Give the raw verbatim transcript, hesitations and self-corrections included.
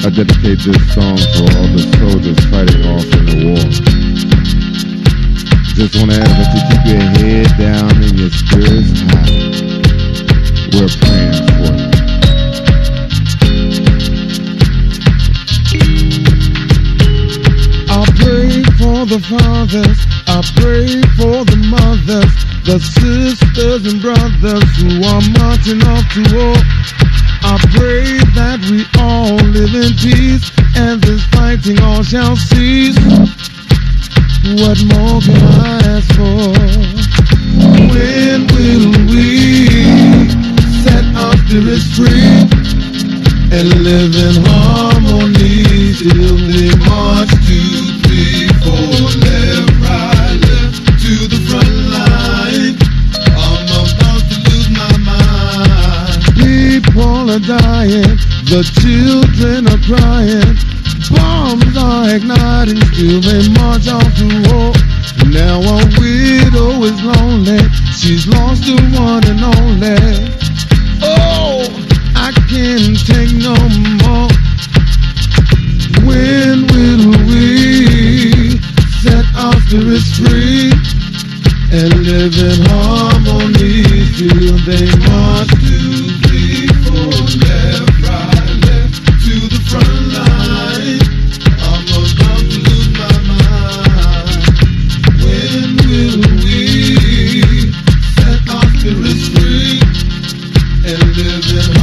I dedicate this song to all the soldiers fighting off in the war. Just want to ask that you keep your head down and your spirits high. We're praying for you. I pray for the fathers, I pray for the mothers, the sisters and brothers who are marching off to war. I pray that we all live in peace and this fighting all shall cease. What more can I ask for? When will we set our spirits free and live in harmony till they march two, three, four, left, right, left to the front line? I'm about to lose my mind. People are dying, the children are crying, bombs are igniting, still they march off to war. Now a widow is lonely, she's lost her one and only. Oh, I can't take no more. When will we set our spirits free and live in harmony till they march two, three, four, left, right, left to the front line? I'm about to lose my mind. When will we set our spirits free and live in harmony?